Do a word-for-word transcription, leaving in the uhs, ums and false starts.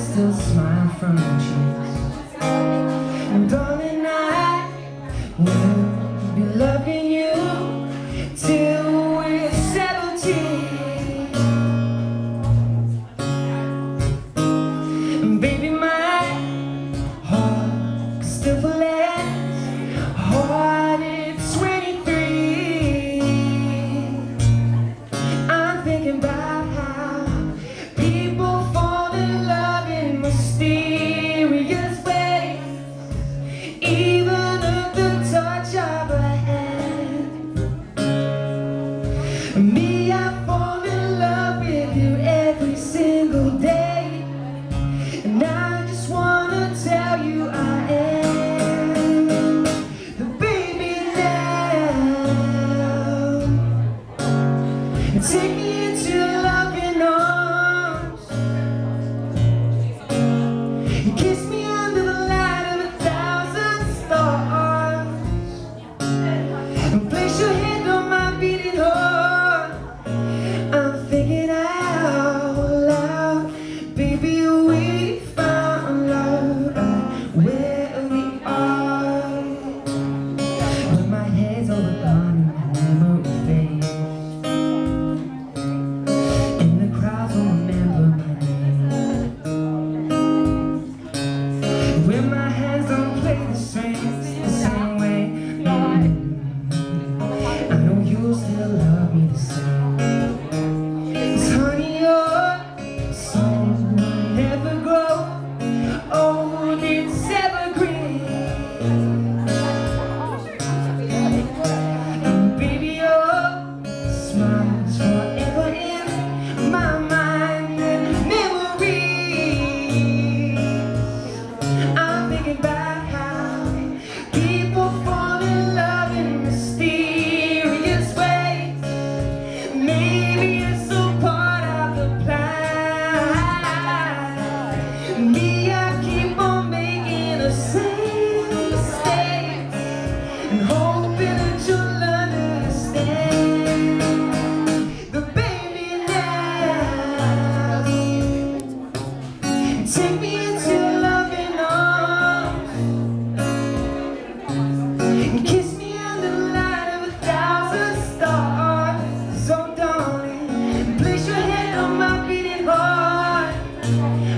still smile from your cheeks. And darling, I will be loving you till we're seventeen. And baby, my heart can still last hard at twenty-three. I'm thinking about how people fall in love in mysterious ways, even at the touch of a hand. Me, I fall in love with you every single day, and I just wanna tell you I am the baby now. Take me into loving arms, kiss me under the light of a thousand stars, and place your hand on my beating heart. I'm thinking out loud, baby, we found love where we are. When my head's over gone and memory fades, and the crowds will remember my name. When my hands don't play the strings the same way, mm, I know you'll still love me the same. 'Cause honey, your soul will never grow old, it's evergreen. And baby, your smile's forever in my mind and memories. I'm thinking about how people fall in love in mysterious ways. Maybe it's a part of the plan. Me, I keep on making the same mistakes and hoping that you'll understand. The baby now, take me into loving arms, and kiss me under the light of a thousand stars. So darling, place your hand on my beating heart.